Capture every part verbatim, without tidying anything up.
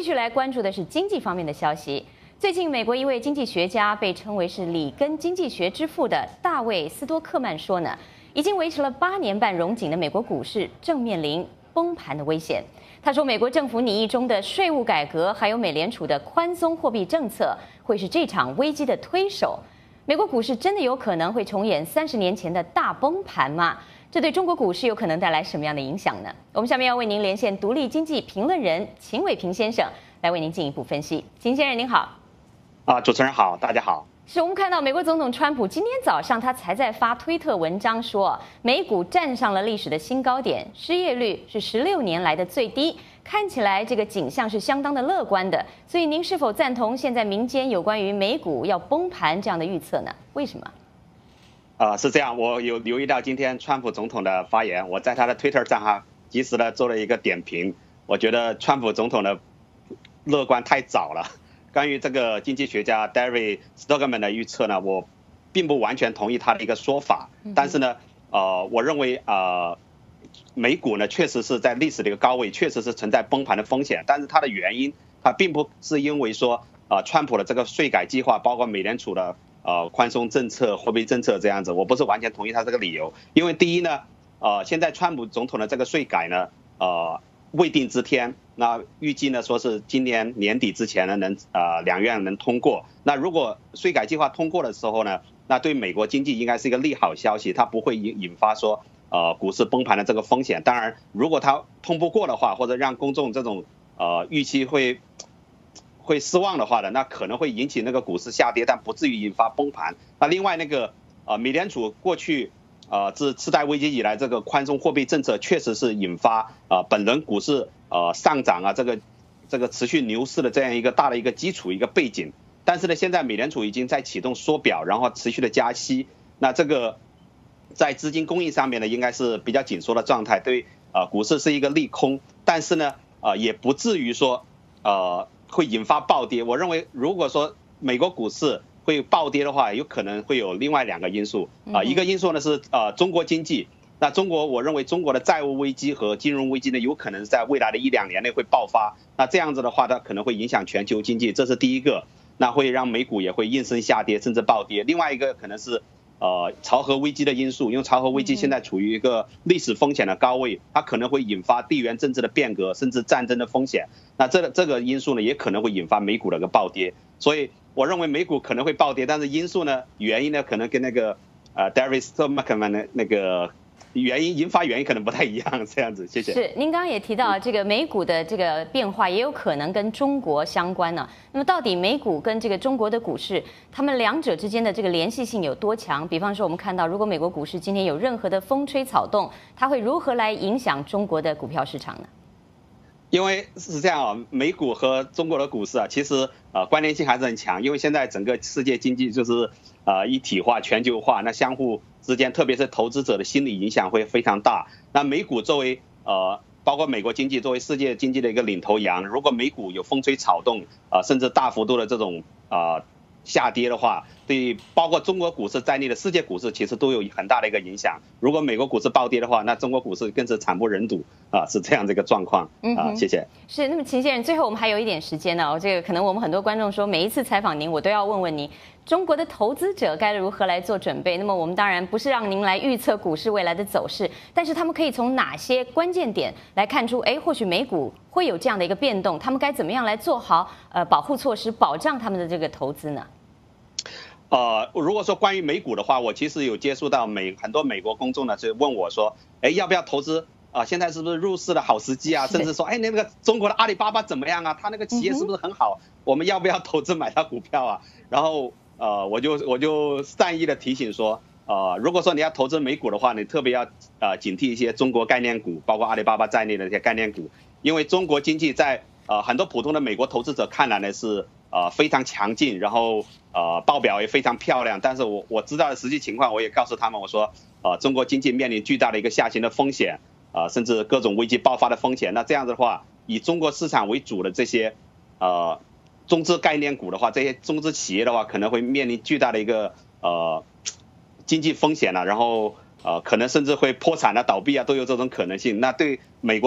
续来关注的是经济方面的消息。最近，美国一位经济学家被称为是里根经济学之父的大卫斯多克曼说呢，已经维持了八年半荣景的美国股市正面临崩盘的危险。他说，美国政府拟议中的税务改革，还有美联储的宽松货币政策，会是这场危机的推手。美国股市真的有可能会重演三十年前的大崩盘吗？这对中国股市有可能带来什么样的影响呢？我们下面要为您连线独立经济评论人秦伟平先生，来为您进一步分析。秦先生您好。 啊，主持人好，大家好。 是我们看到美国总统川普今天早上他才在发推特文章说，美股站上了历史的新高点，失业率是十六年来的最低，看起来这个景象是相当的乐观的。所以您是否赞同现在民间有关于美股要崩盘这样的预测呢？为什么？ 啊、呃，是这样，我有留意到今天川普总统的发言，我在他的 Twitter 账号及时的做了一个点评。我觉得川普总统的乐观太早了。关于这个经济学家 David Stockman 的预测呢，我并不完全同意他的一个说法，但是呢，呃，我认为呃，美股呢确实是在历史的一个高位，确实是存在崩盘的风险，但是它的原因，它并不是因为说呃，川普的这个税改计划，包括美联储的呃宽松政策、货币政策这样子，我不是完全同意他这个理由，因为第一呢，呃，现在川普总统的这个税改呢，呃。未定之天，那预计呢说是今年年底之前呢能呃两院能通过。那如果税改计划通过的时候呢，那对美国经济应该是一个利好消息，它不会引引发说呃股市崩盘的这个风险。当然，如果它通不过的话，或者让公众这种呃预期会会失望的话呢，那可能会引起那个股市下跌，但不至于引发崩盘。那另外那个呃美联储过去。呃，自次贷危机以来，这个宽松货币政策确实是引发呃本轮股市呃上涨啊，这个这个持续牛市的这样一个大的一个基础一个背景。但是呢，现在美联储已经在启动缩表，然后持续的加息，那这个在资金供应上面呢，应该是比较紧缩的状态，对呃股市是一个利空。但是呢，呃也不至于说呃会引发暴跌。我认为，如果说美国股市会暴跌的话，有可能会有另外两个因素啊、呃，一个因素呢是呃中国经济，那中国我认为中国的债务危机和金融危机呢，有可能在未来的一两年内会爆发，那这样子的话，它可能会影响全球经济，这是第一个，那会让美股也会应声下跌甚至暴跌。另外一个可能是呃朝核危机的因素，因为朝核危机现在处于一个历史风险的高位，它可能会引发地缘政治的变革，甚至战争的风险，那这个这个因素呢，也可能会引发美股的一个暴跌，所以。我认为美股可能会暴跌，但是因素呢，原因呢，可能跟那个呃 David Stockman 的那个原因引发原因可能不太一样，这样子，谢谢。 是，您刚刚也提到这个美股的这个变化，也有可能跟中国相关呢。那么到底美股跟这个中国的股市，他们两者之间的这个联系性有多强？比方说，我们看到，如果美国股市今天有任何的风吹草动，它会如何来影响中国的股票市场呢？ 因为是这样啊，美股和中国的股市啊，其实呃关联性还是很强，因为现在整个世界经济就是呃一体化、全球化，那相互之间，特别是投资者的心理影响会非常大。那美股作为呃包括美国经济作为世界经济的一个领头羊，如果美股有风吹草动啊、呃，甚至大幅度的这种啊、呃、下跌的话，对包括中国股市在内的世界股市其实都有很大的一个影响。如果美国股市暴跌的话，那中国股市更是惨不忍睹啊，是这样的一个状况啊。谢谢。 是，那么秦先生，最后我们还有一点时间呢，这个可能我们很多观众说，每一次采访您，我都要问问您，中国的投资者该如何来做准备？那么我们当然不是让您来预测股市未来的走势，但是他们可以从哪些关键点来看出，哎，或许美股会有这样的一个变动，他们该怎么样来做好呃保护措施，保障他们的这个投资呢？ 呃，如果说关于美股的话，我其实有接触到美很多美国公众呢，就问我说，哎，要不要投资啊、呃？现在是不是入市的好时机啊？甚至说，哎，那个中国的阿里巴巴怎么样啊？他那个企业是不是很好？嗯、我们要不要投资买它股票啊？然后呃，我就我就善意的提醒说，呃，如果说你要投资美股的话，你特别要呃警惕一些中国概念股，包括阿里巴巴在内的一些概念股，因为中国经济在呃很多普通的美国投资者看来呢是。呃，非常强劲，然后呃，报表也非常漂亮。但是我我知道的实际情况，我也告诉他们，我说，呃，中国经济面临巨大的一个下行的风险，呃，甚至各种危机爆发的风险。那这样子的话，以中国市场为主的这些呃中资概念股的话，这些中资企业的话，可能会面临巨大的一个呃经济风险了、啊，然后呃，可能甚至会破产啊、倒闭啊，都有这种可能性。那对美国的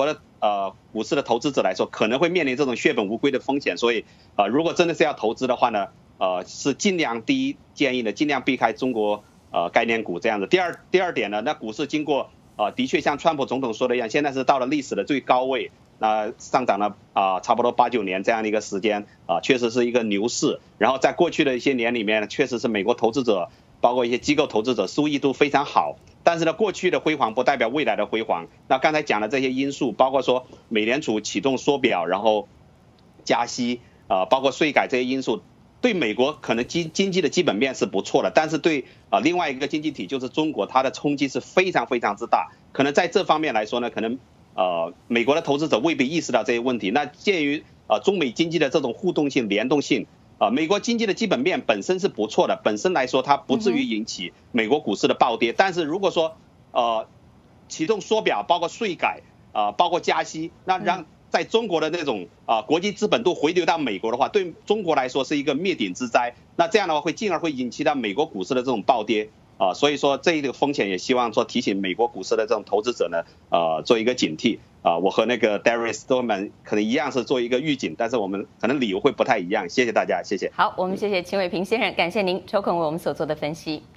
呃股市的投资者来说，可能会面临这种血本无归的风险。所以呃，如果真的是要投资的话呢，呃，是尽量第一建议呢，尽量避开中国呃概念股这样子。第二第二点呢，那股市经过呃的确像川普总统说的一样，现在是到了历史的最高位。那上涨了啊、呃，差不多八九年这样的一个时间啊、呃，确实是一个牛市。然后在过去的一些年里面，确实是美国投资者，包括一些机构投资者收益都非常好。但是呢，过去的辉煌不代表未来的辉煌。那刚才讲的这些因素，包括说美联储启动缩表，然后加息啊、呃，包括税改这些因素，对美国可能经经济的基本面是不错的，但是对啊、呃、另外一个经济体就是中国，它的冲击是非常非常之大。可能在这方面来说呢，可能。呃，美国的投资者未必意识到这些问题。那鉴于呃中美经济的这种互动性、联动性，啊、呃，美国经济的基本面本身是不错的，本身来说它不至于引起美国股市的暴跌。但是如果说呃启动缩表，包括税改啊、呃，包括加息，那让在中国的那种啊、呃、国际资本都回流到美国的话，对中国来说是一个灭顶之灾。那这样的话会进而会引起到美国股市的这种暴跌。啊，所以说这一个风险也希望说提醒美国股市的这种投资者呢，呃，做一个警惕啊。我和那个 Darius 都们可能一样是做一个预警，但是我们可能理由会不太一样。谢谢大家，谢谢。 好，我们谢谢秦伟平先生，感谢您抽空为我们所做的分析。